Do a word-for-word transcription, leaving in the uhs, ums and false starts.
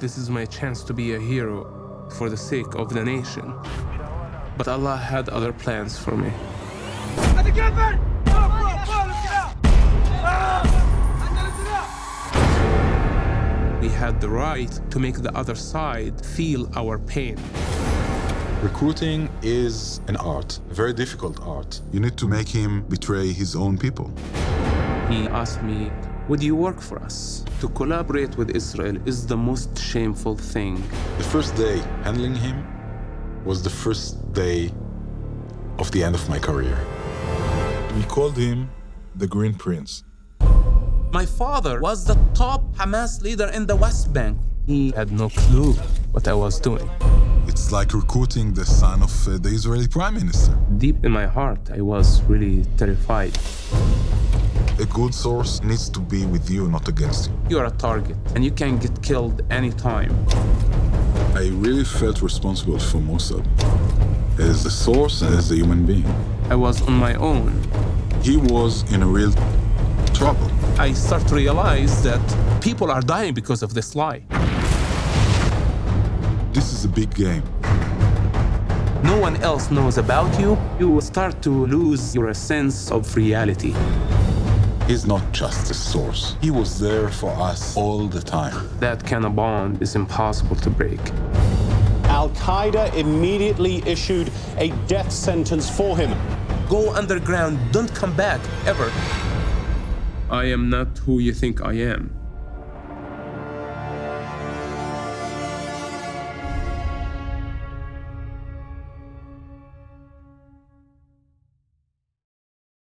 this is my chance to be a hero for the sake of the nation. But Allah had other plans for me. We had the right to make the other side feel our pain. Recruiting is an art, a very difficult art. You need to make him betray his own people. He asked me, would you work for us? To collaborate with Israel is the most shameful thing. The first day handling him was the first day of the end of my career. We called him the Green Prince. My father was the top Hamas leader in the West Bank. He had no clue what I was doing. It's like recruiting the son of uh, the Israeli Prime Minister. Deep in my heart, I was really terrified. A good source needs to be with you, not against you. You're a target, and you can get killed anytime. I really felt responsible for Mossad, as a source and as a human being. I was on my own. He was in a real trouble. I start to realize that people are dying because of this lie. This is a big game. No one else knows about you. You will start to lose your sense of reality. He's not just a source. He was there for us all the time. That kind of bond is impossible to break. Al-Qaeda immediately issued a death sentence for him. Go underground, don't come back, ever. I am not who you think I am.